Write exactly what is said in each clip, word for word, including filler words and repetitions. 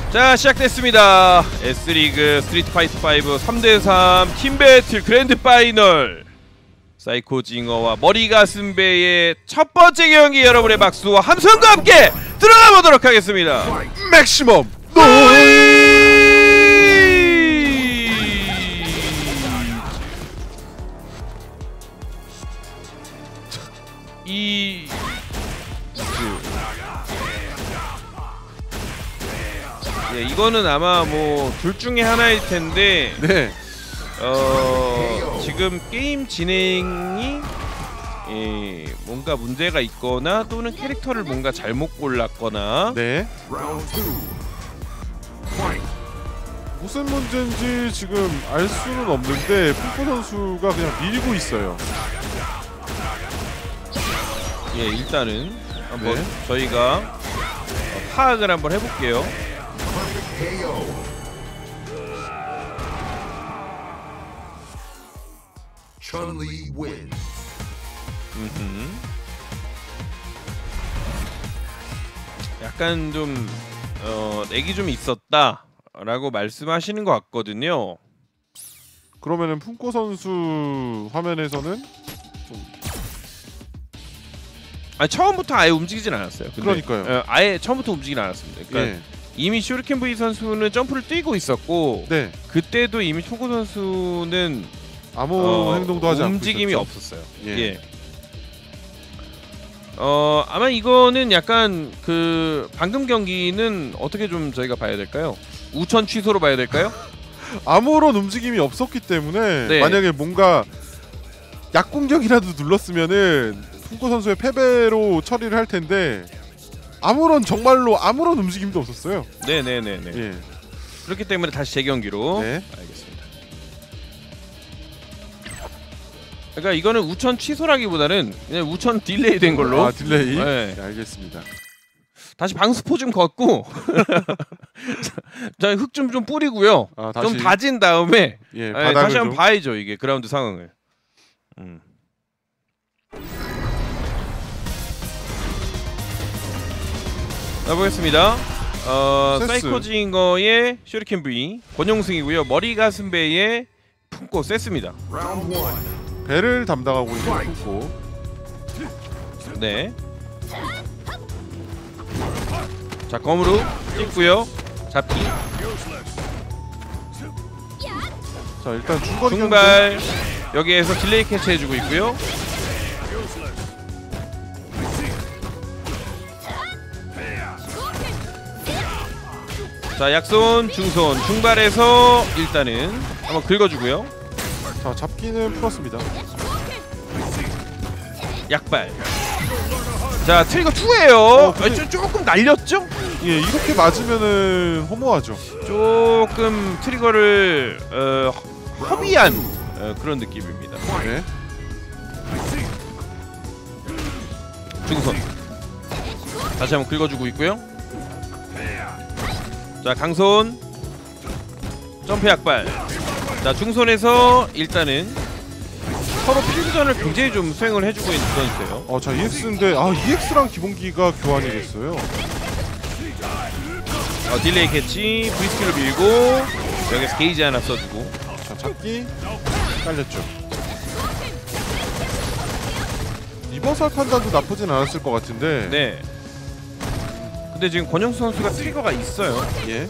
자, 시작됐습니다. S리그 스트리트 파이터 파이브 삼 대 삼 팀배틀 그랜드 파이널, 사이코 징어와 머리 가슴 배의 첫 번째 경기, 여러분의 박수와 함성과 함께 들어가 보도록 하겠습니다. 맥시멈 노이! 이 예, 이거는 아마 뭐 둘 중에 하나일 텐데, 네. 어, 지금 게임 진행이 예, 뭔가 문제가 있거나 또는 캐릭터를 뭔가 잘못 골랐거나. 네. 무슨 문제인지 지금 알 수는 없는데 푸포 선수가 그냥 밀고 있어요. 예, 일단은 한번 네. 저희가 어, 파악을 한번 해볼게요. Chun-Li wins. 음흠. 약간 좀 어, 렉이 좀 있었다라고 말씀하시는 것 같거든요. 그러면은 푼코 선수 화면에서는 아, 처음부터 아예 움직이진 않았어요. 근데, 그러니까요. 어, 아예 처음부터 움직이진 않았습니다. 그러니까 예. 이미 슈리켄 V 선수는 점프를 뛰고 있었고, 네. 그때도 이미 푼코 선수는 아무 어, 행동도 하지 않고 움직임이 있었죠. 없었어요. 예. 예. 어, 아마 이거는 약간 그 방금 경기는 어떻게 좀 저희가 봐야 될까요? 우천 취소로 봐야 될까요? 아무런 움직임이 없었기 때문에 네. 만약에 뭔가 약공격이라도 눌렀으면은 푼코 선수의 패배로 처리를 할 텐데 아무런 정말로 아무런 움직임도 없었어요. 네네네네. 예. 그렇기 때문에 다시 재경기로. 네. 알겠습니다. 그러니까 이거는 우천 취소라기보다는 그냥 우천 딜레이 된 걸로. 아, 딜레이. 네. 네, 알겠습니다. 다시 방수포 좀 걷고 자, 흙 좀 좀 뿌리고요. 아, 다시 좀 다진 다음에 예, 네, 바닥을 다시 한번 좀 봐야죠, 이게 그라운드 상황을. 음. 자, 보겠습니다. 어, 세스. 사이코 징어의 슈리켄 V 권용승이고요. 머리 가슴 배의 품고 세스입니다. Round one. 배를 담당하고 있는 푼코. 네. 자, 검으로 찍고요. 잡기. 자, 일단 중거리 중발. 여기에서 딜레이 캐치 해주고 있고요. 자, 약손, 중손, 중발에서 일단은 한번 긁어주고요. 경기. 자, 잡기는 풀었습니다. 약발. 자, 트리거 투예요. 어, 근데- 아, 조금 날렸죠? 예, 이렇게 맞으면은 허무하죠. 조금 트리거를 어, 허비한 어, 그런 느낌입니다. 네. 중손. 다시 한번 긁어주고 있고요. 자, 강손. 점프 약발. 자, 중손에서 일단은 서로 필드전을 굉장히 좀 수행을 해주고 있는 선수예요. 어, 자, 이엑스인데 아, 이엑스랑 기본기가 교환이 됐어요. 어, 딜레이 캐치, V스킬을 밀고 여기서 게이지 하나 써주고. 자, 잡기 깔렸죠. 리버설 판단도 나쁘진 않았을 것 같은데. 네. 근데 지금 권영수 선수가 트리거가 있어요. 예.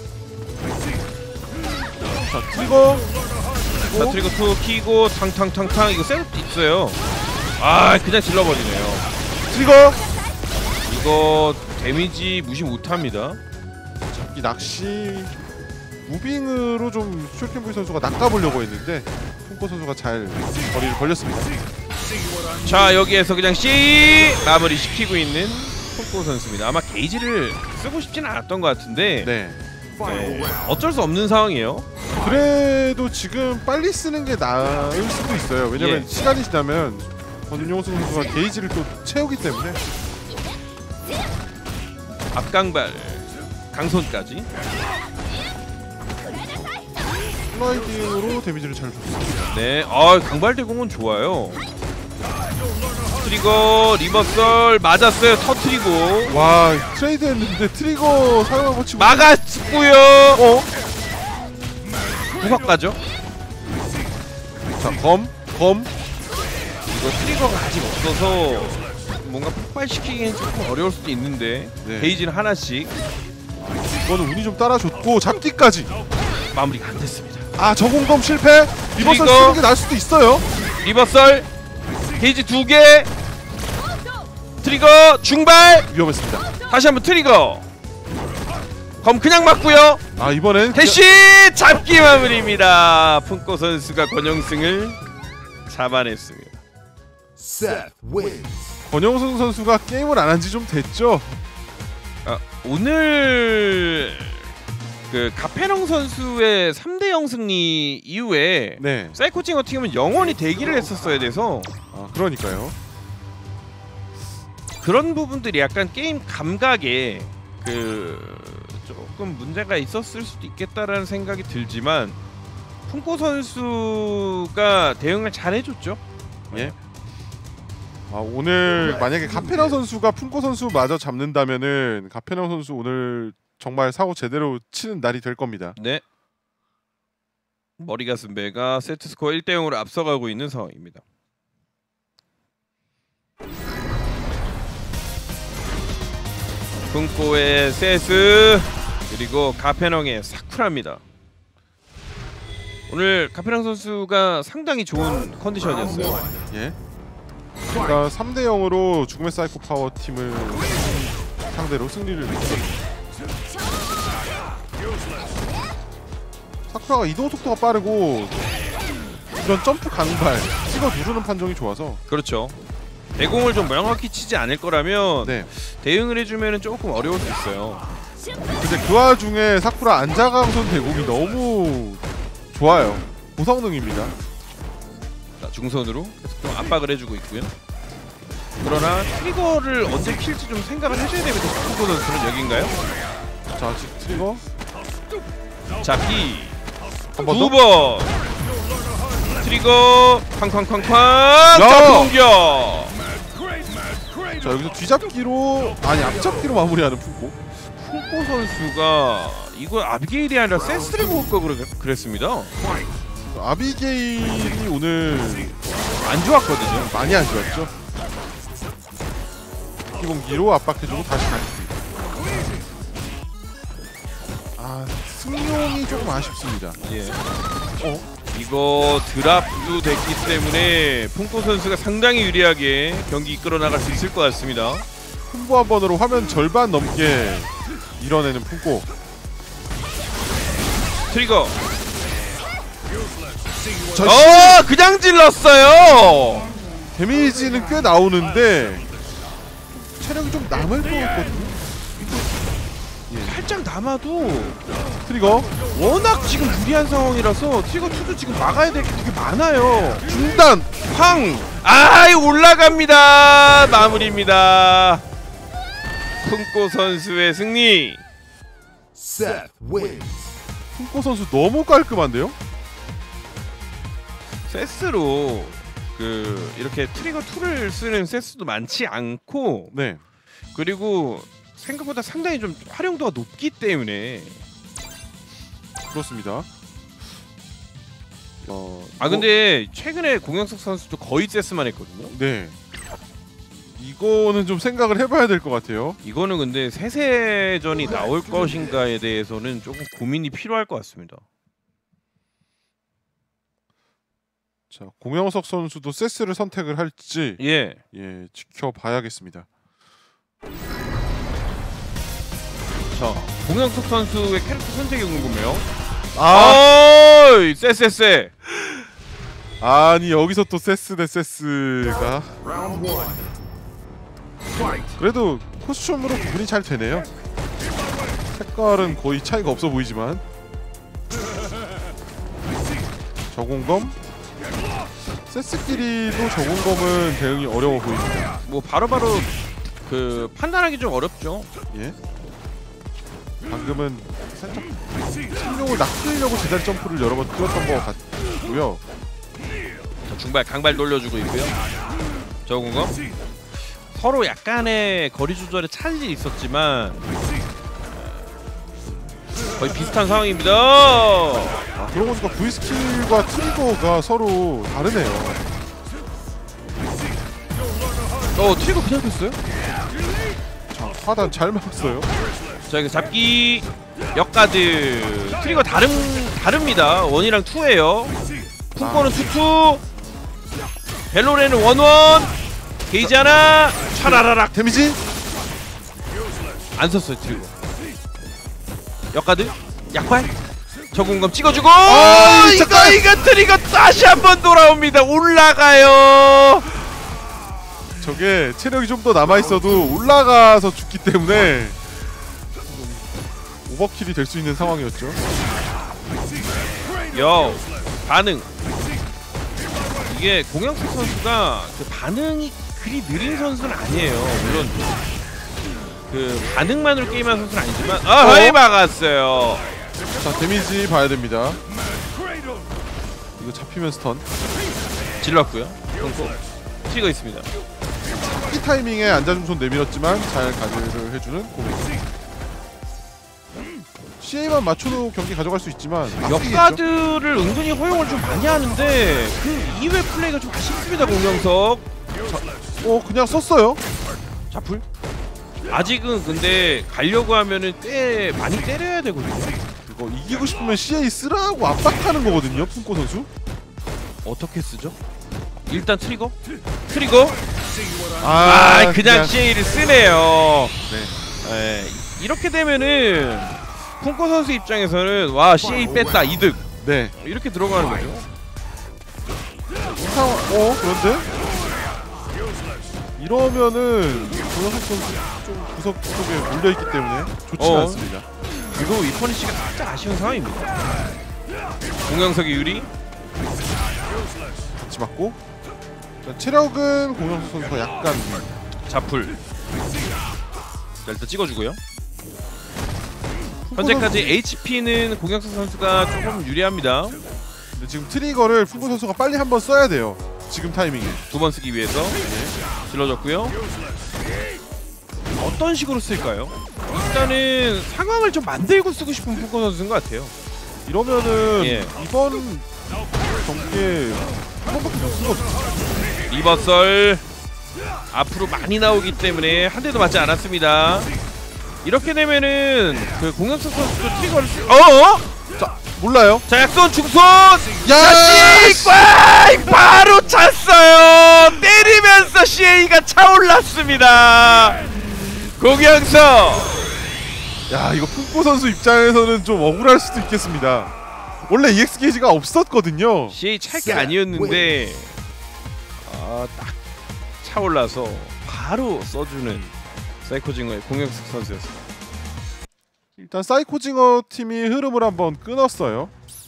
자, 트리거. 자, 트리거 투 키고 탕탕탕탕 이거 셀프 있어요. 아, 그냥 질러버리네요. 트리거. 이거 데미지 무시 못합니다. 이 낚시 무빙으로 좀 슈리켄 V 선수가 낚아보려고 했는데 푼코 선수가 잘 거리를 벌렸습니다. 자, 여기에서 그냥 C 마무리 시키고 있는 폰코 선수입니다. 아마 게이지를 쓰고 싶지는 않았던 것 같은데 네. 네, 어쩔 수 없는 상황이에요. 그래도 지금 빨리 쓰는 게 나을 수도 있어요. 왜냐면 예. 시간이 지나면 권용수 선수가 게이지를 또 채우기 때문에. 앞강발 강손까지. 슬라이딩으로 데미지를 잘 줬습니다. 네, 아, 강발대공은 좋아요. 트리거 리버설 맞았어요. 터트리고 와 트레이드 했는데 트리거 사용하고 치고 막았고요. 어? 후각가죠. 자 검? 검? 이거 트리거가 아직 없어서 뭔가 폭발시키기엔 조금 어려울 수도 있는데 네. 게이지는 하나씩. 이거는 운이 좀 따라줬고 잡기까지 마무리가 안 됐습니다. 아 저공검 실패? 리버설 트리거. 쓰는 게 나을 수도 있어요. 리버설 게이지 두 개. 트리거 중발. 위험했습니다. 다시 한번 트리거. 검 그냥 맞고요. 아 이번엔 대시 잡기 마무리입니다. 푼코 선수가 권영승을 잡아냈습니다. Seth wins. 권영승 선수가 게임을 안 한 지 좀 됐죠? 아, 오늘 그 가페롱 선수의 삼 대 영 승리 이후에 네. 사이코징어 팀은 영원히 대기를 했었어야 돼서 아 그러니까요. 그런 부분들이 약간 게임 감각에 그 조금 문제가 있었을 수도 있겠다라는 생각이 들지만 푼코 선수가 대응을 잘 해줬죠. 예. 아 오늘 만약에 가페랑 선수가 푼코 선수 마저 잡는다면은 가페랑 선수 오늘 정말 사고 제대로 치는 날이 될 겁니다. 네. 머리가슴배가 세트 스코어 일 대 영으로 앞서가고 있는 상황입니다. 푼코의 세스 그리고 가페농의 사쿠라입니다. 오늘 가페농 선수가 상당히 좋은 컨디션이었어요. 예. 그러니까 삼 대 영으로 죽음의 사이코 파워 팀을 상대로 승리를 냈습니다. 사쿠라가 이동 속도가 빠르고 이런 점프 강발 찍어 누르는 판정이 좋아서 그렇죠. 대공을 좀 명확히 치지 않을 거라면 네. 대응을 해주면 조금 어려울 수 있어요. 근데 그 와중에 사쿠라 안자강손 대공이 너무 좋아요. 고성능입니다. 자, 중선으로 계속 좀 압박을 해주고 있고요. 그러나 트리거를 언제 킬지 좀 생각을 해줘야 되거든요. 푼코 선수는 여긴가요? 자 지금 트리거 잡기 한 번 두 더. 번 트리거 쾅쾅쾅쾅 점프 공격. 자 여기서 뒤잡기로 아니 앞잡기로 마무리하는 푼코. 푼코 선수가 이거 아비게일이 아니라 세스를 먹을 거 그랬, 그랬습니다. 아비게일이 오늘 안 좋았거든요. 많이 안 좋았죠. 기본기로 압박해주고 다시 갈습니다. 아 승용이 조금 아쉽습니다. 예. 어? 이거 드랍도 됐기 때문에 푼코 선수가 상당히 유리하게 경기 이끌어 나갈 수 있을 것 같습니다. 콤보 한 번으로 화면 절반 넘게 밀어내는 푼코. 트리거. 저 어, 그냥 질렀어요. 데미지는 꽤 나오는데 체력이 좀 남을 것 같거든요. 살짝 남아도 트리거 워낙 지금 유리한 상황이라서 트리거 이도 지금 막아야 될 게 되게 많아요. 중단. 황! 아이 올라갑니다. 마무리입니다. 푼코 선수의 승리. Seth wins. 푼코 선수 너무 깔끔한데요? 세스로 그 이렇게 트리거 이를 쓰는 세스도 많지 않고 네. 그리고 생각보다 상당히 좀 활용도가 높기 때문에 그렇습니다. 어, 아 이거- 근데 최근에 공영석 선수도 거의 세스만 했거든요. 네. 이거는 좀 생각을 해봐야 될 것 같아요. 이거는 근데 세세전이 나올 것인가에 대해서는 조금 고민이 필요할 것 같습니다. 자, 공영석 선수도 세스를 선택을 할지 예. 예 지켜봐야겠습니다. 자, 공영석 선수의 캐릭터 선택이 궁금해요. 아, 어이, 쎄쎄쎄. 아니 여기서 또 세스 대 세스가 Round one. Fight. 그래도 코스튬으로 구분이 잘 되네요. 색깔은 거의 차이가 없어 보이지만 저공검 세스끼리도 저공검은 대응이 어려워 보입니다. 뭐 바로바로 그 판단하기 좀 어렵죠. 예. 방금은 살짝 승용을 낚으려고 제자리 점프를 여러 번 뛰었던 것 같고요. 자, 중발 강발 돌려주고 있고요. 저공검 서로 약간의 거리 조절에 차질이 있었지만 거의 비슷한 상황입니다. 아, 그러고 보니까 V 스킬과 트리거가 서로 다르네요. 어 트리거 그냥 됐어요? 자, 하단 잘 막았어요. 자 이거 잡기 역가드 트리거 다름 다릅니다. 원이랑 투예요. 쿵꼬는 투투, 벨로레는 원원, 게이지 하나, 차라라락 데미지? 안 썼어요 트리거. 역가드 약발 적응감 찍어주고 아, 이거 잠깐! 이거 트리거 다시 한번 돌아옵니다. 올라가요. 저게 체력이 좀 더 남아있어도 올라가서 죽기 때문에 오버킬이 될 수 있는 상황이었죠. 여 반응. 이게 공영석 선수가 그 반응이 그리 느린 선수는 아니에요. 물론 그 반응만으로 게임하는 선수는 아니지만 아, 하이 막았어요. 자, 데미지 봐야 됩니다. 이거 잡히면 스턴. 질렀고요. 그리고 트리거 있습니다. 이 타이밍에 안자중손 내밀었지만 잘 가드를 해주는 고민. 씨에이만 맞춰도 경기 가져갈 수 있지만 아끼겠죠? 역가드를 은근히 허용을 좀 많이 하는데 그 이외 플레이가 좀 아쉽습니다. 공영석. 어, 그냥 썼어요. 자풀. 아직은 근데 가려고 하면은 꽤 많이 때려야 되거든요. 이거 이기고 싶으면 씨에이 쓰라고 압박하는 거거든요, 푼코 선수. 어떻게 쓰죠? 일단 트리거? 트리거? 아, 아, 그냥, 그냥 씨에이를 쓰네요. 네. 네. 이렇게 되면은 쿵코 선수 입장에서는 와 씨에이 뺐다 이득 네. 이렇게 들어가는 거죠. 상황, 어, 그런데 이러면은 조영석 선수 좀 구석 쪽에 몰려있기 때문에 좋지 어. 않습니다. 그리고 이 퍼니시가 살짝 아쉬운 상황입니다. 공영석이 유리. 같이 맞고. 자, 체력은 공영석 선수가 약간 자풀. 자, 일단 찍어주고요. 현재까지 에이치피는 공영석 선수가 조금 유리합니다. 근데 지금 트리거를 푼코 선수가 빨리 한번 써야 돼요. 지금 타이밍에. 두 번 쓰기 위해서 질러줬고요. 어떤 식으로 쓸까요? 일단은 상황을 좀 만들고 쓰고 싶은 푸코 선수인 것 같아요. 이러면은 예. 이번 경기에 한 번밖에 못 쓰거든요. 리버설 앞으로 많이 나오기 때문에 한 대도 맞지 않았습니다. 이렇게 되면은 그 공영석 선수도 트리거를 쓰... 어어? 자, 몰라요. 자 약손 중손! 야! 씨! 바로 찼어요! 때리면서 씨에이가 차올랐습니다! 공영석! 야, 이거 푼코 선수 입장에서는 좀 억울할 수도 있겠습니다. 원래 이엑스 게이지가 없었거든요. 씨에이 찰 게 아니었는데 아, 딱 차올라서 바로 써주는 사이코징어의 공영석 선수였습니다. 일단 사이코징어 팀이 흐름을 한번 끊었어요.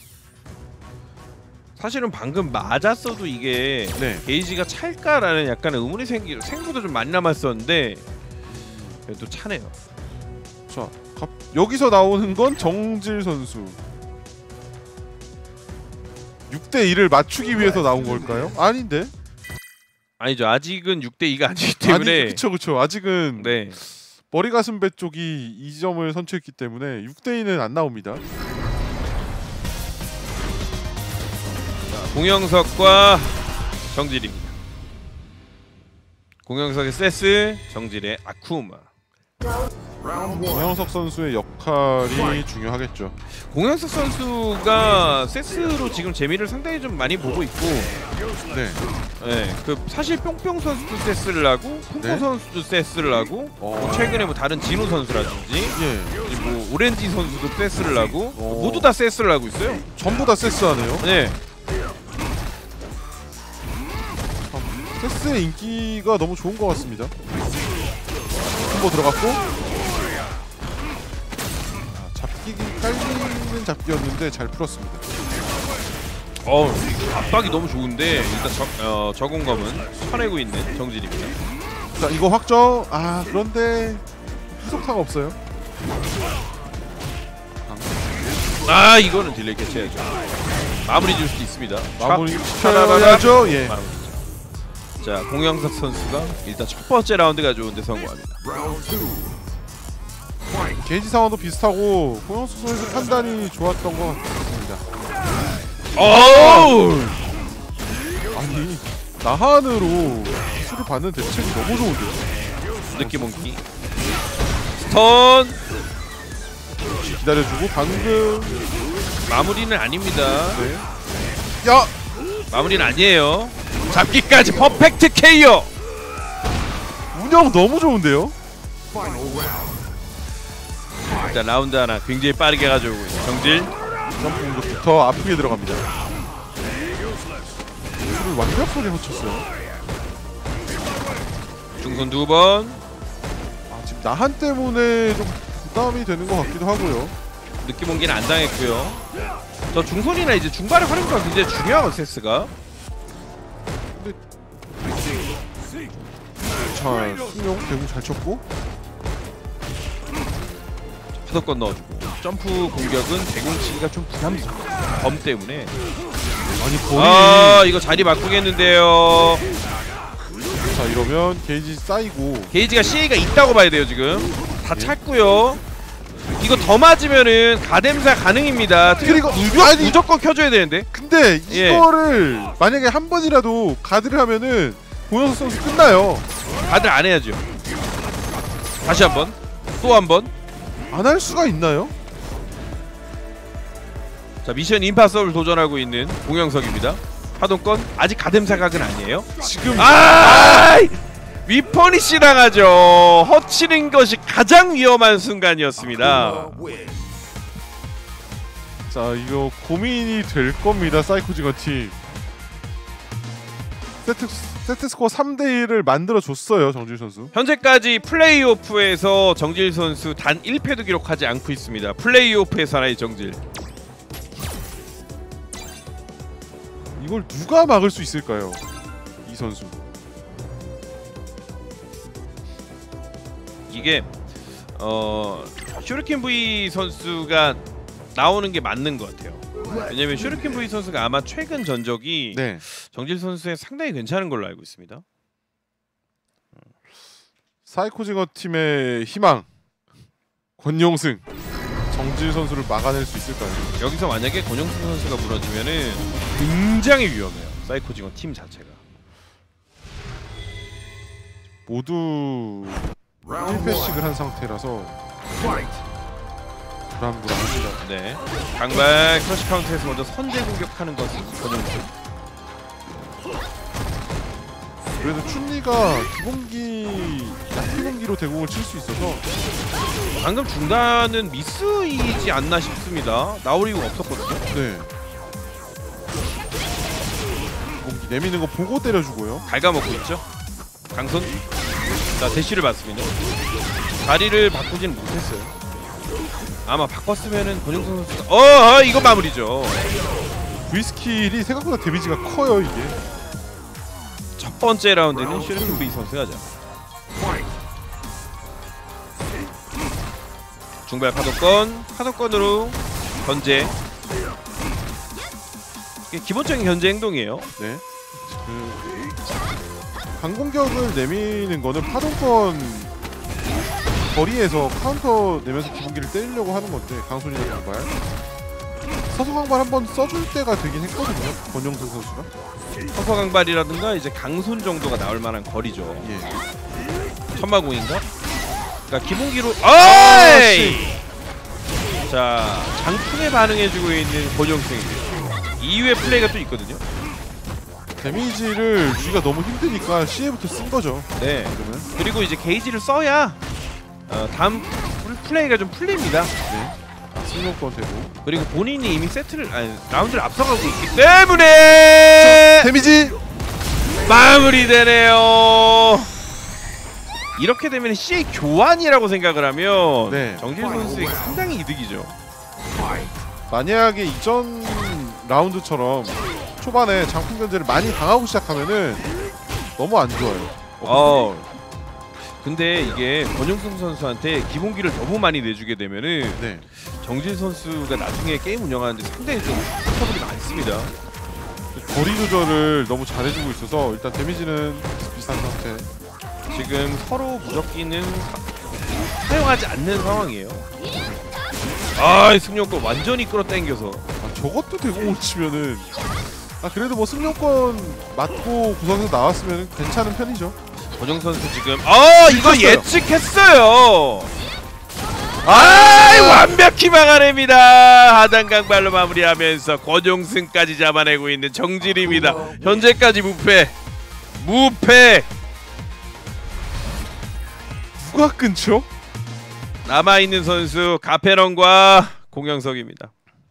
사실은 방금 맞았어도 이게 네. 게이지가 찰까라는 약간의 의문이 생기 생각보다 좀 많이 남았었는데 그래도 차네요. 자, 갑, 여기서 나오는 건 정질 선수. 육 대 일을 맞추기 위해서 나온 걸까요? 아닌데. 아니죠. 아직은 육 대 이가 아니기 때문에. 아니, 그쵸 그쵸. 아직은 네. 머리 가슴 배 쪽이 이 점을 선취했기 때문에 육 대 이는 안 나옵니다. 자, 공영석과 정질입니다. 공영석의 세스, 정질의 아쿠마. 공영석 선수의 역할이 중요하겠죠. 공영석 선수가 세스로 지금 재미를 상당히 좀 많이 보고 있고, 네. 네, 그 사실 뿅뿅 선수도 세스를 하고, 쿵포 네? 선수도 세스를 하고, 어. 뭐 최근에 뭐 다른 진우 선수라든지, 예. 뭐 오렌지 선수도 세스를 하고, 어. 모두 다 세스를 하고 있어요. 전부 다 세스하네요. 네, 세스의 인기가 너무 좋은 것 같습니다. 콤보 들어갔고. 아, 잡기 깔리는 잡기였는데 잘 풀었습니다. 어 압박이 너무 좋은데 일단 저, 어, 저공감은 쳐내고 있는 정진입니다. 자, 이거 확정. 아, 그런데 후속타가 없어요. 아 이거는 딜레이 캐치해야죠. 마무리 줄 수도 있습니다. 마무리 차라라라. 시켜야죠. 예. 마무리죠. 자, 공영석 선수가 일단 첫 번째 라운드 가져오는데 성공합니다. Round two. Fight. 게이지 상황도 비슷하고 고영수 선수 판단이 좋았던 것 같습니다. 오우! 아니 나한으로 기술을 받는 대책이 너무 좋은데요. 느낌 옮기. 스턴! 기다려주고 방금 마무리는 아닙니다. 네. 야! 마무리는 아니에요. 잡기까지 퍼펙트 케이오! 운영 너무 좋은데요? Final round. 일단 라운드 하나 굉장히 빠르게 가져오고 있는 정질. 점프 공격부터 아프게 들어갑니다. 기술을 완벽하게 놓쳤어요. 중손 두 번. 아, 지금 나한 때문에 좀 부담이 되는 것 같기도 하고요. 느낌 옮기는 안 당했고요. 저 중손이나 이제 중발의 활용도가 굉장히 중요하고 세스가. 자, 승용 대공 잘 쳤고 파도권 넣어주고. 점프 공격은 대공치기가 좀 부담스러워. 범 때문에. 아니 거의 아, 이거 자리 바꾸겠는데요. 자 이러면 게이지 쌓이고 게이지가 씨에이가 있다고 봐야 돼요 지금. 다 예. 찼고요. 이거 더 맞으면은 가뎀사 가능입니다. 그리고 무조, 아니 무조건 켜줘야 되는데. 근데 예. 이거를 만약에 한 번이라도 가드를 하면은 고영수 선수 끝나요. 다들 안 해야죠. 다시 한 번. 또 한 번. 안 할 수가 있나요? 자, 미션 임파서블 도전하고 있는 공영석입니다. 파동권 아직 가뎀사 각은 아니에요. 지금 아! 위퍼니시 당하죠. 허치는 것이 가장 위험한 순간이었습니다. Win. 자 이거 고민이 될 겁니다. 사이코지가 팀 세트 세트 스코어 삼 대 일을 만들어 줬어요 정질 선수. 현재까지 플레이오프에서 정질 선수 단 일 패도 기록하지 않고 있습니다. 플레이오프에서 하나의 정질. 이걸 누가 막을 수 있을까요? 이 선수. 이게 어 슈리킨 V 선수가 나오는 게 맞는 것 같아요. 왜냐면 슈리킨 V 선수가 아마 최근 전적이 네. 정질 선수의 상당히 괜찮은 걸로 알고 있습니다. 사이코징어 팀의 희망 권용승 정질 선수를 막아낼 수 있을까요? 여기서 만약에 권영수 선수가 무너지면은 굉장히 위험해요. 사이코징어 팀 자체가. 모두 Round 일 패씩을 one. 한 상태라서 Fight. 불안불안합니다. 네. 강발 크러쉬 카운트에서 먼저 선제 공격하는 것은 권영수. 그래도 춘리가 기본기 기본기로 대공을 칠 수 있어서 방금 중단은 미스이지 않나 싶습니다. 나올 이유가 없었거든요. 네. 기본기 내미는 거 보고 때려주고요. 갉아먹고 있죠. 강손. 자, 대시를 받습니다. 자리를 바꾸지는 못했어요. 아마 바꿨으면은 권영선 선수가 어, 어 이거 마무리죠. V스킬이 생각보다 데미지가 커요 이게. 첫 번째 라운드는 슈리킨 V 선수가 하죠. Fight. 중발 파도권, 파도권으로 견제. 이게 기본적인 견제 행동이에요. 네. 그 강공격을 내미는 거는 파동권 거리에서 카운터 내면서 기본기를 때리려고 하는 건데 강손이나 강발 서서 강발 한번 써줄 때가 되긴 했거든요. 권영선 선수가. 서서 강발이라든가 이제 강손 정도가 나올 만한 거리죠. 예. 천마공인가? 그러니까 기본기로 어이! 자, 장풍에 반응해주고 있는 권영승입니다. 이후에 플레이가 또 있거든요. 데미지를 주기가 너무 힘드니까 씨에부터 쓴 거죠. 네. 그러면 그리고 이제 게이지를 써야 어, 다음 플레이가 좀 풀립니다. 네. 승용권 되고 그리고 본인이 이미 세트를 아니 라운드를 앞서가고 있기 때문에 데미지 마무리되네요. 이렇게 되면 씨에이 교환이라고 생각을 하면 네. 정질 선수에게 상당히 이득이죠. 만약에 이전 라운드처럼 초반에 장풍 견제를 많이 당하고 시작하면은 너무 안 좋아요. 어. 근데 이게 권영승 선수한테 기본기를 너무 많이 내주게 되면은 네. 정질 선수가 나중에 게임 운영하는데 상당히 좀 트러블이 많습니다. 거리 조절을 너무 잘해주고 있어서 일단 데미지는 비슷한 상태. 지금 서로 무적기는 사- 사용하지 않는 상황이에요. 아, 승용권 완전히 끌어당겨서. 아, 저것도 되고 못 치면은 아 그래도 뭐 승용권 맞고 구석에서 나왔으면 괜찮은 편이죠. 권영 선수 지금 아 이거 찍혔어요. 예측했어요. 아 완벽히 막아냅니다. 하단 강발로 마무리하면서 권용승까지 잡아내고 있는 정질입니다. 현재까지 무패. 무패. 누가 끊죠? 남아있는 선수 가페런과 공영석입니다.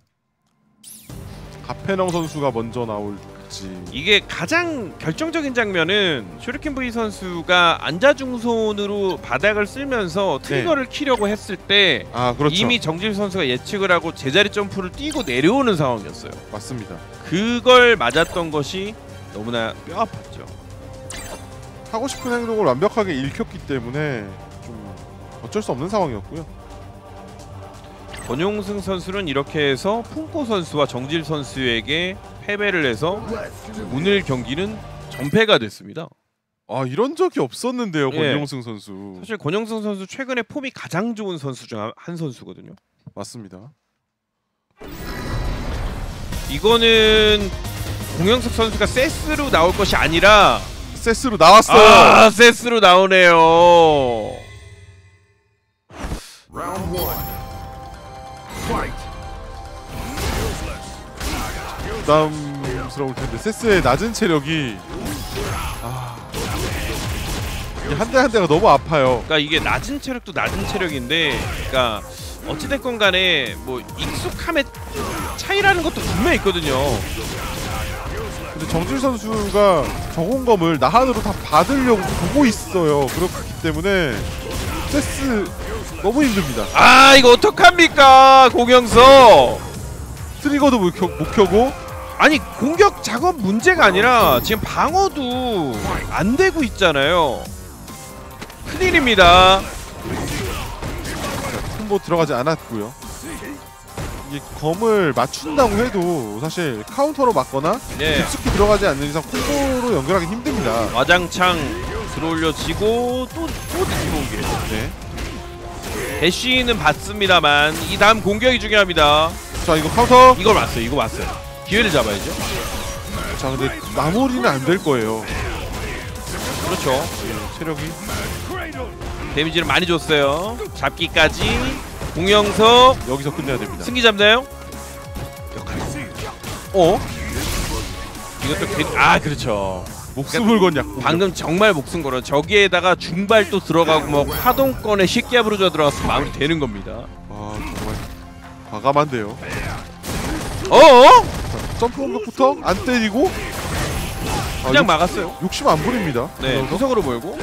가페농 선수가 먼저 나올지. 이게 가장 결정적인 장면은 슈리킨 V 선수가 앉아중손으로 바닥을 쓸면서 트리거를 키려고 했을 때 아 그렇죠. 이미 정질 선수가 예측을 하고 제자리 점프를 뛰고 내려오는 상황이었어요. 맞습니다. 그걸 맞았던 것이 너무나 뼈 아팠죠. 하고 싶은 행동을 완벽하게 읽혔기 때문에 좀 어쩔 수 없는 상황이었고요. 권용승 선수는 이렇게 해서 풍코 선수와 정질 선수에게 패배를 해서 오늘 경기는 전패가 됐습니다. 아 이런 적이 없었는데요, 예. 권용승 선수. 사실 권영승 선수 최근에 폼이 가장 좋은 선수 중 한 선수거든요. 맞습니다. 이거는 공영석 선수가 세스로 나올 것이 아니라 세스로 나왔어요. 아 세스로 나오네요. Round one. Fight. 부담스러울 텐데 세스의 낮은 체력이 아... 한 대 한 대가 너무 아파요. 그러니까 이게 낮은 체력도 낮은 체력인데, 그러니까 어찌됐건 간에 뭐 익숙함의 차이라는 것도 분명히 있거든요. 근데 정질 선수가 저공검을 나한으로 다 받으려고 보고 있어요. 그렇기 때문에 세스 너무 힘듭니다. 아 이거 어떡합니까 공영석. 트리거도 못, 켜, 못 켜고 아니 공격 작업 문제가 아니라 지금 방어도 안 되고 있잖아요. 큰일입니다. 콤보 들어가지 않았고요. 이게 검을 맞춘다고 해도 사실 카운터로 맞거나 네. 깊숙이 들어가지 않는 이상 콤보로 연결하기 힘듭니다. 와장창 들어올려지고 또 또 들어온 게. 네. 대쉬는 받습니다만 이 다음 공격이 중요합니다. 자 이거 카운터. 이걸 왔어요. 이거 왔어요. 기회를 잡아야죠. 자 근데 마무리는 안 될 거예요. 그렇죠. 네, 체력이. 데미지를 많이 줬어요. 잡기까지 공영석 여기서 끝내야 됩니다. 승기 잡나요? 어? 이것도 괜... 아 그렇죠. 목숨을 건 약국. 방금 정말 목숨 걸어. 저기에다가 중발 또 들어가고 뭐 파동권에 쉽게 부르져 들어가서 마무리 되는 겁니다. 와 정말 과감한데요. 어어? 자, 점프 공격부터 안 때리고 그냥 아, 막았어요. 욕심 안 부립니다. 네, 구석으로 몰고.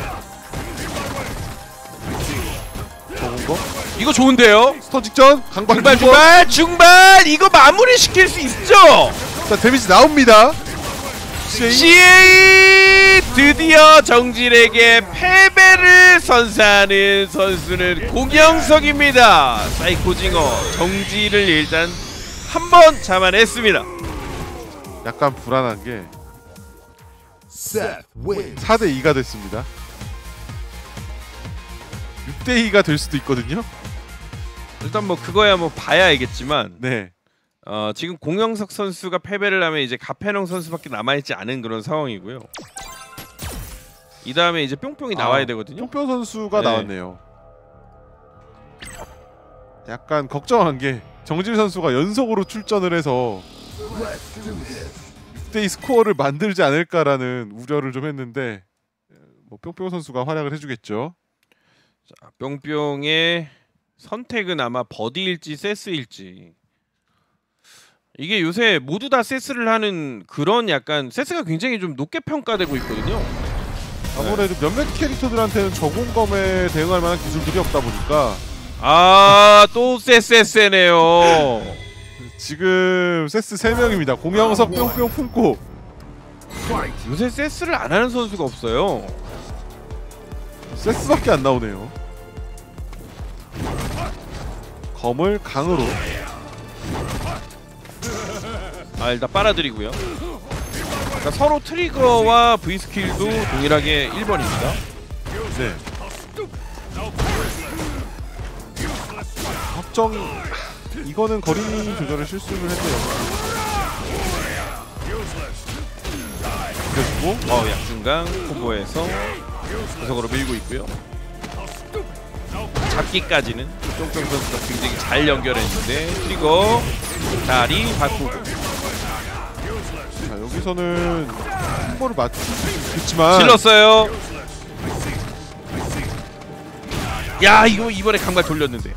저건 거. 이거 좋은데요? 스턴 직전 강발 중발 두 번. 중발 중발 이거 마무리 시킬 수 있죠? 자 데미지 나옵니다. 씨에이. 씨에이 드디어 정질에게 패배를 선사하는 선수는 공영석입니다. 사이코징어 정질을 일단 한 번 잡아냈습니다. 약간 불안한 게 Seth wins. 사 대 이가 됐습니다. 육 대 이가 될 수도 있거든요. 일단 뭐 그거야 뭐 봐야 알겠지만 네. 어, 지금 공영석 선수가 패배를 하면 이제 가페농 선수밖에 남아있지 않은 그런 상황이고요. 이 다음에 이제 뿅뿅이 아, 나와야 되거든요. 뿅뿅 선수가 네. 나왔네요. 약간 걱정한 게 정질 선수가 연속으로 출전을 해서 육 대 이 스코어를 만들지 않을까라는 우려를 좀 했는데 뭐 뿅뿅 선수가 활약을 해주겠죠. 자, 뿅뿅의 선택은 아마 버디일지 세스일지. 이게 요새 모두 다 세스를 하는 그런 약간 세스가 굉장히 좀 높게 평가되고 있거든요. 아무래도 몇몇 캐릭터들한테는 저공검에 대응할 만한 기술들이 없다 보니까 아, 또 세세세네요. 지금 세스 세 명입니다. 공영석, 뿅뿅, 품고. Fight. 요새 세스를 안 하는 선수가 없어요. 세스밖에 안 나오네요. 검을 강으로. 아, 일단 빨아들이고요. 그러니까 서로 트리거와 V 스킬도 동일하게 일 번입니다. 네. 확정 이거는 거리 조절을 실수를 했네요. 그리고 어, 약중강 콤보에서 구석으로 밀고 있고요. 잡기까지는 쫑쫑 선수가 굉장히 잘 연결했는데 트리거 자리 바꾸고. 자, 여기서는 콤보를 맞출 수 있겠지만 질렀어요. 야, 이거 이번에 강발 돌렸는데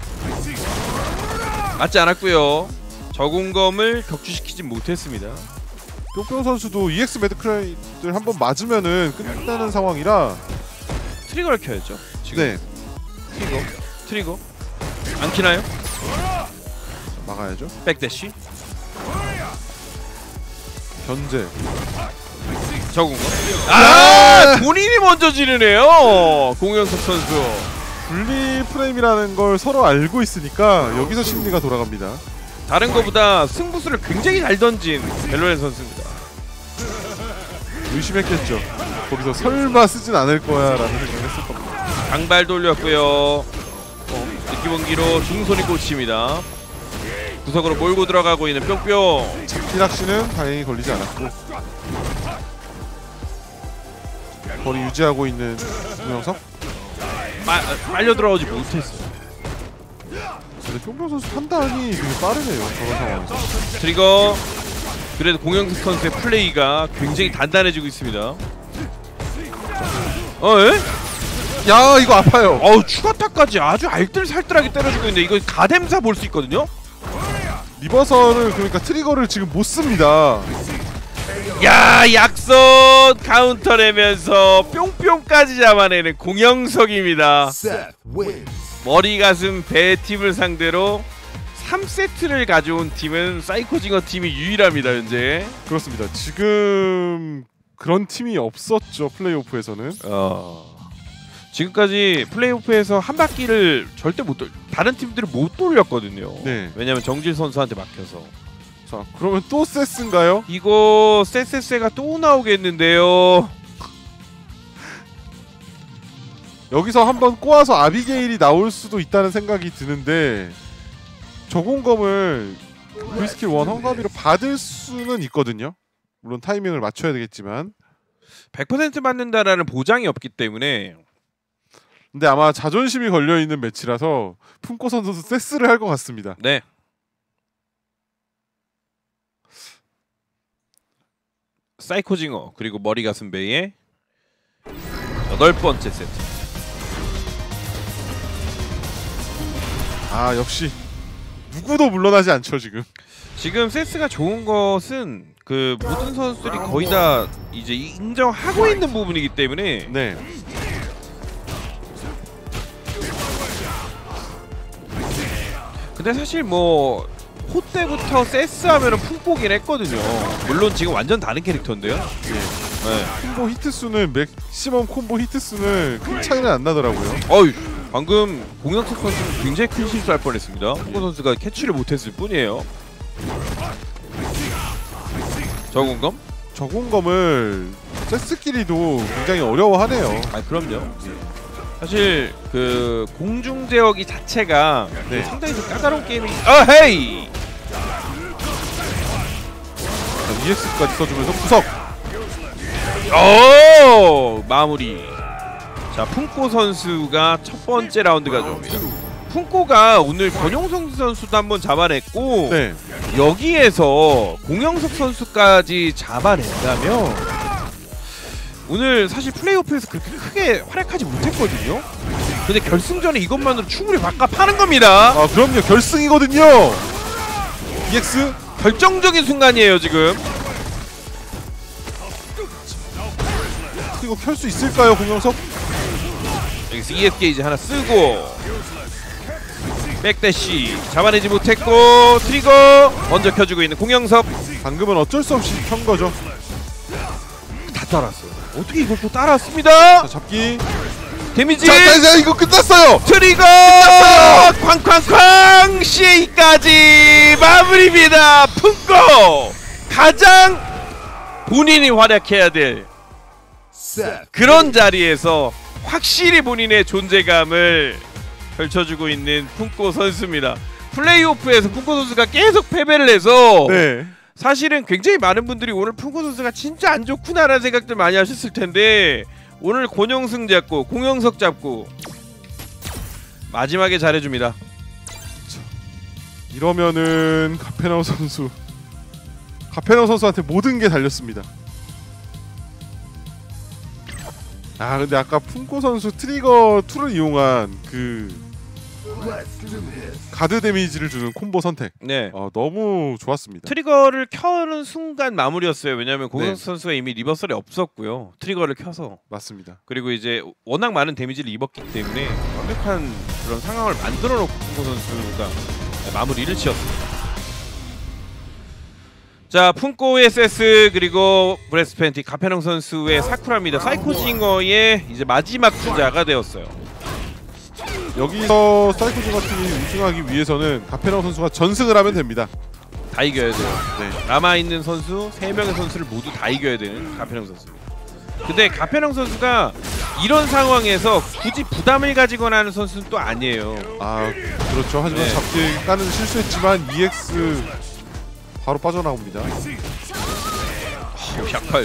맞지 않았고요. 저공검을 격추시키진 못했습니다. 뿅뿅 선수도 이엑스 매드크라이를 한번 맞으면은 끝나는 상황이라 트리거를 켜야죠. 지금 네 트리거 트리거 안 키나요? 막아야죠. 백대시 견제. 저공검. 아, 본인이 먼저 지르네요. 공영석 선수. 분리 프레임이라는 걸 서로 알고 있으니까 여기서 심리가 돌아갑니다. 다른 거보다 승부수를 굉장히 잘 던진 벨로렌 선수입니다. 의심했겠죠. 거기서 설마 쓰진 않을 거야 라는 생각을 했을 겁니다. 강발 돌렸고요. 어, 느끼번기로 중손이 꽂힙니다. 구석으로 몰고 들어가고 있는 뿅뿅. 피락시는 다행히 걸리지 않았고 거리 유지하고 있는 구영석. 마, 빨려 들어오지 못했어요. 근데 뿅뿅 선수 판단이 되게 빠르네요. 저런 상황에서. 트리거. 그래도 공영석 선수의 플레이가 굉장히 단단해지고 있습니다. 어, 에? 야, 이거 아파요. 어우, 추가타까지 아주 알뜰살뜰하게 때려주고 있는데 이거 가뎀사 볼 수 있거든요? 리버설을 그러니까 트리거를 지금 못 씁니다. 야, 약선 카운터 내면서 뿅뿅까지 잡아내는 공영석입니다. Seth wins. 머리 가슴 배 팀을 상대로 삼 세트를 가져온 팀은 사이코징어 팀이 유일합니다. 현재. 그렇습니다. 지금 그런 팀이 없었죠. 플레이오프에서는. 어... 지금까지 플레이오프에서 한 바퀴를 절대 못 돌. 다른 팀들은 못 돌렸거든요. 네. 왜냐면 정질 선수한테 막혀서. 자, 그러면 또 세스인가요? 이거 세세세가 또 나오겠는데요. 여기서 한번 꼬아서 아비게일이 나올 수도 있다는 생각이 드는데 저공검을 V스킬 일 헝가비로 받을 수는 있거든요. 물론 타이밍을 맞춰야 되겠지만. 백 퍼센트 맞는다라는 보장이 없기 때문에. 근데 아마 자존심이 걸려있는 매치라서 품코 선수 세스를 할 것 같습니다. 네. 사이코징어 그리고 머리 가슴 베이의 여덟 번째 세트. 아, 역시 누구도 물러나지 않죠 지금. 지금 세스가 좋은 것은 그 모든 선수들이 거의 다 이제 인정하고 있는 부분이기 때문에. 네. 근데 사실 뭐 호 때부터 세스 하면은 풍뽀긴 했거든요. 물론 지금 완전 다른 캐릭터인데요. 예. 네. 콤보 히트 수는 맥시멈 콤보 히트 수는 큰 차이는 안 나더라고요. 어이, 방금 공영석 선수는 굉장히 큰 실수할 뻔했습니다. 홍보 선수가 캐치를 못했을 뿐이에요. 저공검? 저공검을 세스끼리도 굉장히 어려워하네요. 아, 그럼요. 사실 그 공중 제어기 자체가 네. 상당히 좀 까다로운 게임이. 아, 헤이! 자, 이엑스까지 써주면서 구석. 오! 마무리. 자, 품코 선수가 첫 번째 라운드 가져옵니다. 품코가 오늘 권용성 선수도 한번 잡아냈고. 네. 여기에서 공영석 선수까지 잡아낸다면 오늘 사실 플레이오프에서 그렇게 크게 활약하지 못했거든요. 근데 결승전에 이것만으로 충분히 바꿔파는 겁니다. 아, 그럼요. 결승이거든요. 이엑스 결정적인 순간이에요 지금. 이거 켤 수 있을까요, 공영석? 여기서 이에스 게이지 하나 쓰고 백대시 잡아내지 못했고 트리거 먼저 켜주고 있는 공영석. 방금은 어쩔 수 없이 켠 거죠. 다 따랐어요. 어떻게 이걸 또 따랐습니다. 자, 잡기. 데미지. 자, 자, 자, 이거 끝났어요. 트리거 쾅쾅쾅 씨까지 마무리입니다. 품고 가장 본인이 활약해야 될 Seth 그런 자리에서 확실히 본인의 존재감을 펼쳐주고 있는 푼코 선수입니다. 플레이오프에서 푼코 선수가 계속 패배를 해서 네. 사실은 굉장히 많은 분들이 오늘 푼코 선수가 진짜 안 좋구나라는 생각들 많이 하셨을 텐데 오늘 권영승 잡고 공영석 잡고 마지막에 잘해줍니다. 이러면은 카페나우 선수 카페나우 선수한테 모든 게 달렸습니다. 아 근데 아까 푼코 선수 트리거 이를 이용한 그 Let's do this. 가드 데미지를 주는 콤보 선택 네. 어, 너무 좋았습니다. 트리거를 켜는 순간 마무리였어요. 왜냐하면 공영석 네. 선수가 이미 리버설이 없었고요. 트리거를 켜서. 맞습니다. 그리고 이제 워낙 많은 데미지를 입었기 때문에 완벽한 그런 상황을 만들어 놓고 푼코 선수가 마무리를 지었습니다. 자, 푼코의 세스 그리고 브레스 팬티 카페농 선수의 사쿠라입니다. 사이코징어의 이제 마지막 주자가 되었어요. 여기서 사이코징어 팀이 우승하기 위해서는 카페나우 선수가 전승을 하면 됩니다. 다 이겨야 돼요. 네. 남아있는 선수 세 명의 선수를 모두 다 이겨야 되는 카페농 선수입니다. 근데 카페농 선수가 이런 상황에서 굳이 부담을 가지거나 하는 선수는 또 아니에요. 아 그렇죠. 하지만 네. 잡기 까는 실수했지만 이엑스 바로 빠져나옵니다. 어, 약팔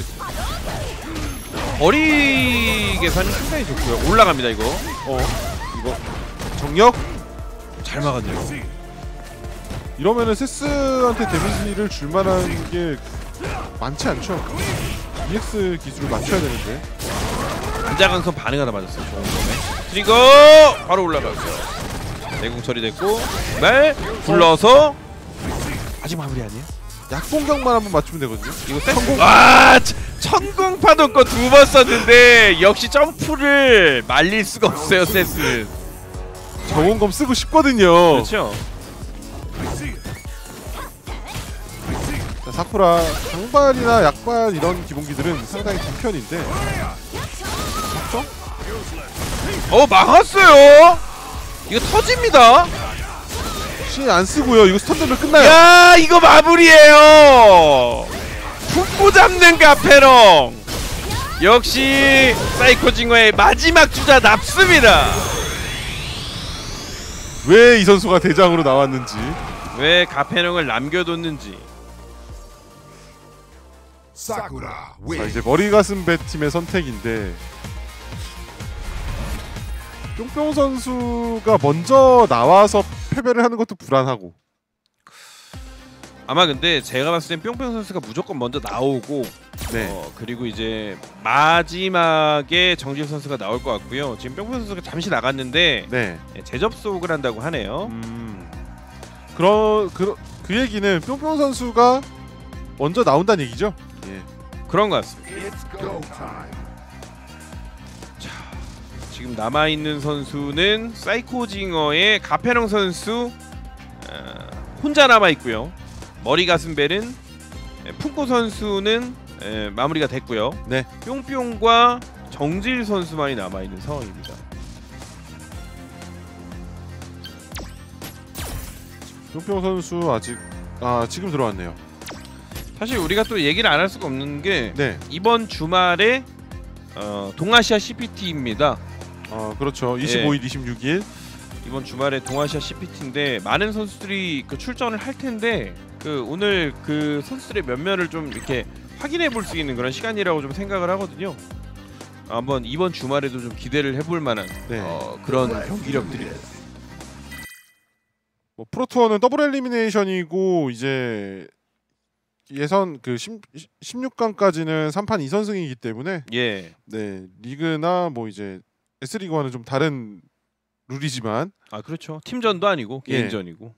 거리 계산이 상당히 좋고요. 올라갑니다 이거. 어 이거 정력 잘 막았네요. 이러면은 세스한테 데미지를 줄 만한 게 많지 않죠. 이엑스 기술을 맞춰야 되는데. 안자강선 반응하다 맞았어요. 좋은 점에 트리거 바로 올라가고요. 내공 처리됐고 말 불러서 아직 마무리 아니에요? 약공격만 한번 맞추면 되거든요. 이거 성공. 아 천공 파동권 두 번 썼는데 역시 점프를 말릴 수가 없어요. 세스는. 저원검 쓰고 싶거든요. 그렇죠. 자, 사쿠라 강발이나 약발 이런 기본기들은 상당히 단편인데. 그렇죠? 어 막았어요. 이거 터집니다. 혹시 안 쓰고요. 이거 스턴 되면 끝나요. 야 이거 마무리예요. 푹고 잡는 카페롱. 역시 사이코징어의 마지막 주자 납습니다. 왜 이 선수가 대장으로 나왔는지. 왜 카페롱을 남겨뒀는지. Sakura 자 wins. 이제 머리 가슴 배 팀의 선택인데 뿅뿅 선수가 먼저 나와서 패배를 하는 것도 불안하고. 아마 근데 제가 봤을 땐 뿅뿅 선수가 무조건 먼저 나오고 네. 어, 그리고 이제 마지막에 정지훈 선수가 나올 것 같고요. 지금 뿅뿅 선수가 잠시 나갔는데 네. 재접속을 한다고 하네요. 음. 그러 그, 그 얘기는 뿅뿅 선수가 먼저 나온다는 얘기죠. 예. 그런 것 같습니다. It's go time. 지금 남아있는 선수는 사이코징어의 가페롱 선수 어, 혼자 남아있고요. 머리 가슴벨은 푼코 선수는 에, 마무리가 됐고요. 네. 뿅뿅과 정질 선수만이 남아있는 상황입니다. 뿅뿅 선수 아직 아 지금 들어왔네요. 사실 우리가 또 얘기를 안 할 수가 없는 게 네. 이번 주말에 어, 동아시아 씨피티입니다. 어 그렇죠. 이십오 일, 이십육 일 이번 주말에 동아시아 씨피티인데 많은 선수들이 그 출전을 할 텐데 그 오늘 그 선수들의 면면을 좀 이렇게 확인해 볼 수 있는 그런 시간이라고 좀 생각을 하거든요. 한번 이번 주말에도 좀 기대를 해볼 만한 네. 어, 그런 경기력들이. 뭐 프로투어는 더블 엘리미네이션이고 이제 예선 그 십육 강까지는 삼 판 이 선승이기 때문에 예. 네 리그나 뭐 이제 S리그와는 좀 다른 룰이지만 아 그렇죠. 팀전도 아니고 예. 개인전이고.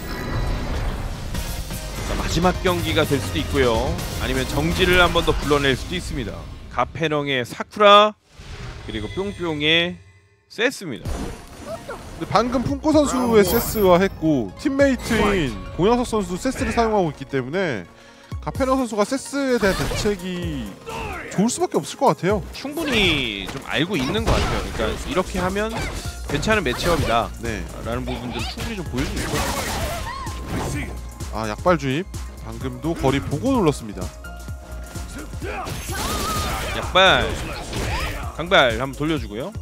자, 마지막 경기가 될 수도 있고요. 아니면 정지를 한 번 더 불러낼 수도 있습니다. 가페렁의 사쿠라 그리고 뿅뿅의 세스입니다. 근데 방금 푼코 선수의 세스와 했고 팀메이트인 공영석 선수도 세스를 사용하고 있기 때문에 가페너 선수가 세스에 대한 대책이 좋을 수밖에 없을 것 같아요. 충분히 좀 알고 있는 것 같아요. 그러니까 이렇게 하면 괜찮은 매치업이다 네. 라는 부분들을 충분히 좀 보여주고 있고. 아 약발 주입 방금도 거리 보고 눌렀습니다. 약발 강발 한번 돌려주고요.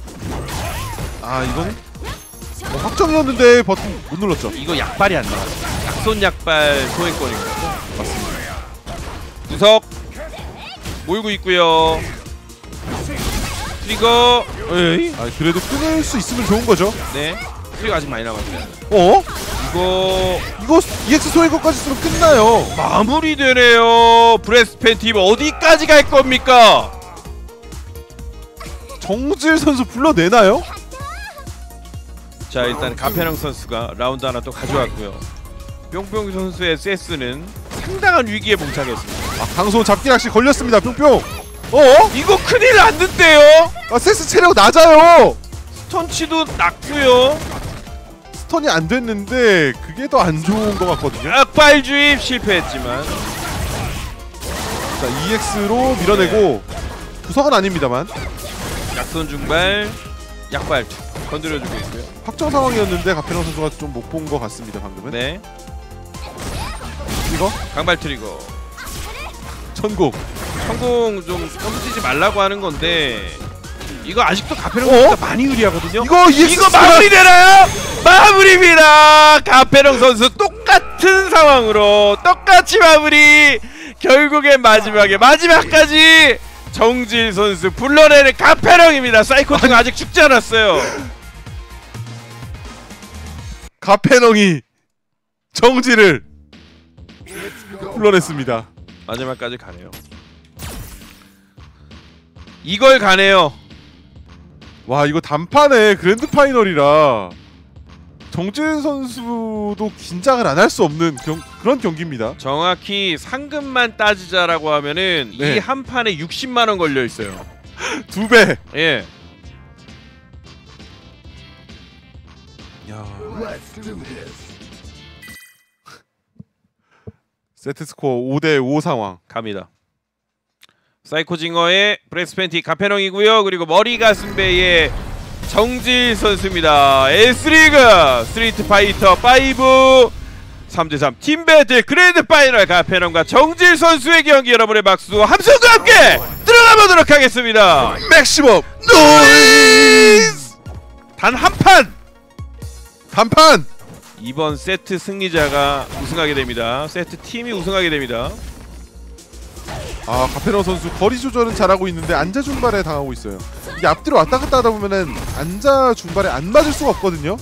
아 이건 어, 확정이었는데 버튼 못 눌렀죠. 이거 약발이 안 나왔어요. 약손 약발 소행권인 거고. 맞습니다. 구석 몰고 있고요. 트리거. 에이? 아 그래도 끊을 수 있으면 좋은 거죠. 네. 트리거 아직 많이 남았어요. 어? 이거 이거 이엑스 소행권까지 쓰면 끝나요. 마무리되네요. 브레스 팬티브 어디까지 갈 겁니까? 정질 선수 불러내나요? 자 일단 가페랑 선수가 라운드 하나 또 가져왔고요. 뿅뿅 선수의 에스에스는 상당한 위기에 봉착했습니다. 아 강소 잡기 낚시 걸렸습니다. 뿅뿅. 어? 이거 큰일 났는데요? 아 세스 체력 낮아요. 스턴치도 낮고요. 스턴이 안 됐는데 그게 더 안 좋은 것 같거든요. 약발 주입 실패했지만 자 이엑스로 밀어내고 구석은 아닙니다만 약손 중발 약발 건드려주고 있고요. 확정 상황이었는데 가페랑 선수가 좀 못 본 것 같습니다 방금은. 네. 이거 강발 트리거. 천국. 성공 좀 덤치지 말라고 하는 건데 이거 아직도 가페랑 어? 선수가 많이 유리하거든요. 이거 이엑스 이거 마무리되나요? 마무리입니다. 가페랑 선수 똑같은 상황으로 똑같이 마무리. 결국엔 마지막에 마지막까지 정질 선수 불러내는 가페랑입니다. 사이코팅 아직 죽지 않았어요. 가페농이 정지를 불러냈습니다. 마지막까지 가네요. 이걸 가네요. 와 이거 단판에 그랜드 파이널이라 정진 선수도 긴장을 안 할 수 없는 경, 그런 경기입니다. 정확히 상금만 따지자라고 하면은 네. 이 한 판에 육십만 원 걸려 있어요. 두 배. 예. 야. Let's do this. 세트 스코어 오 대 오 상황. 갑니다. 사이코징어의 브레스 팬티 가페농이고요. 그리고 머리 가슴배의 정질 선수입니다. S리그 스트리트 파이터 오 삼 대 삼 팀 배틀 그랜드 파이널 가페농과 정질 선수의 경기 여러분의 박수 함성과 함께 들어가 보도록 하겠습니다. 맥시멈 노이즈. 단 한 판. 단판. 이번 세트 승리자가 우승하게 됩니다. 세트 팀이 우승하게 됩니다. 아 가페노 선수 거리 조절은 잘하고 있는데 앉아 중발에 당하고 있어요. 이게 앞뒤로 왔다 갔다 하다 보면은 앉아 중발에 안 맞을 수가 없거든요.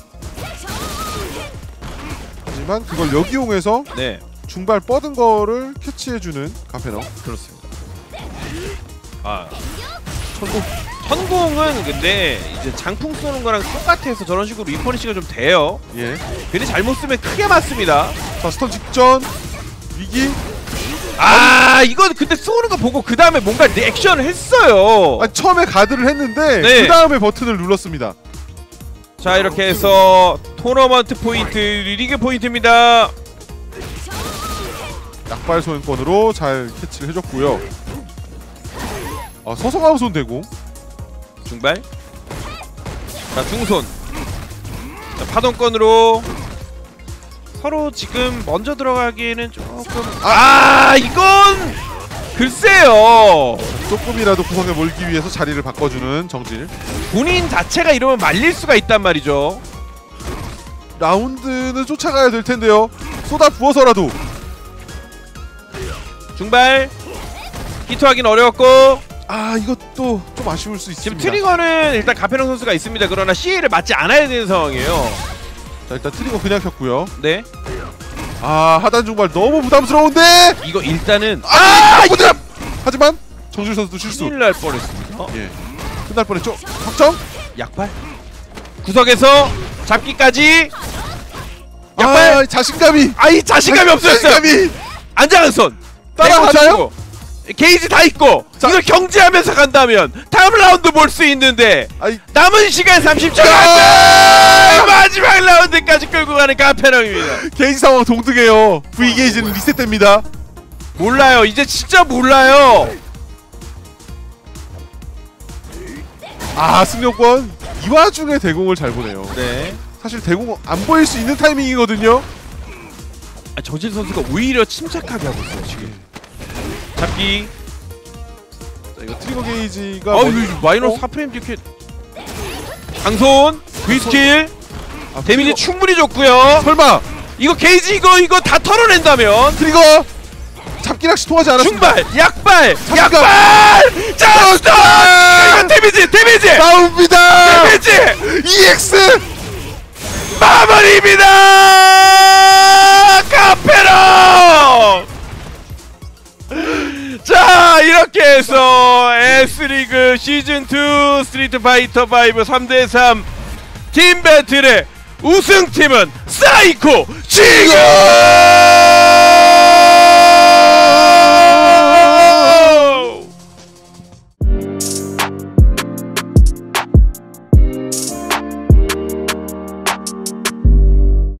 하지만 그걸 역이용해서 네, 중발 뻗은 거를 캐치해주는 가페노. 그렇습니다. 아, 천국. 천공은 근데 이제 장풍 쏘는 거랑 똑같아서 저런 식으로 리퍼니시가 좀 돼요. 예. 근데 잘못 쓰면 크게 맞습니다. 자 스턴 직전 위기. 아, 이건 근데 쏘는 거 보고 그 다음에 뭔가 리액션을 했어요. 아니, 처음에 가드를 했는데 네. 그 다음에 버튼을 눌렀습니다. 자, 이렇게 해서 토너먼트 포인트, 리그 포인트입니다. 약발 소행권으로 잘 캐치를 해줬고요. 아 서성함손 되고. 중발. 자, 중손. 자, 파동권으로 서로 지금 먼저 들어가기에는 조금 아, 이건 글쎄요. 조금이라도 구석에 몰기 위해서 자리를 바꿔주는 정질. 본인 자체가 이러면 말릴 수가 있단 말이죠. 라운드는 쫓아가야 될 텐데요. 쏟아 부어서라도. 중발. 히트하기는 어려웠고 아 이것도 좀 아쉬울 수 지금 있습니다. 트리거는 일단 가페롱 선수가 있습니다. 그러나 씨에이를 맞지 않아야 되는 상황이에요. 자 일단 트리거 그냥 켰고요. 네. 아 하단 중발 너무 부담스러운데. 이거 일단은 아 이거 하지만 정질 선수도 실수. 큰일 날 뻔했습니다. 예. 끝날 뻔했죠. 확정. 약발. 구석에서 잡기까지. 약발. 아 자신감이. 아이 자신감이 없었어요. 자신감이. 안장한 손. 따라가나요? 게이지 다 있고 자. 이걸 경제하면서 간다면 다음 라운드 볼 수 있는데 아이 남은 시간 삼십 초 안돼. 마지막 라운드까지 끌고 가는 가페랑입니다. 게이지 상황 동등해요. V 게이지는 리셋됩니다. 몰라요. 이제 진짜 몰라요. 아 승용권 이 와중에 대공을 잘 보네요. 네. 사실 대공 안 보일 수 있는 타이밍이거든요. 아, 정진 선수가 오히려 침착하게 하고 있어요 지금. 잡기. 자, 이거 트리거 게이지가 아 먼- 이거 마이너스 어? 사 프레임 찍혀. 강손 V스킬 아, 데미지 트리거- 충분히 줬고요. 설마 이거 게이지 이거 이거 다 털어낸다면 트리거 잡기 낚시 통하지 않았습니다. 중발 약발 잠깐. 약발 자 스톱. 이거 데미지 데미지 나옵니다. 데미지 이엑스 마무리입니다. 카페로. 자 이렇게 해서 S리그 시즌이 스트리트 파이터 오 삼 대 삼 팀 배틀의 우승팀은 사이코 지구!